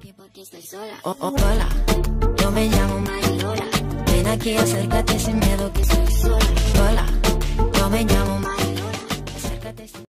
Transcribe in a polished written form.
aquí porque estoy sola. Hola, yo me llamo Marilola. Ven aquí, acércate sin miedo que estoy sola. Hola, yo me llamo Marilola. Acércate sin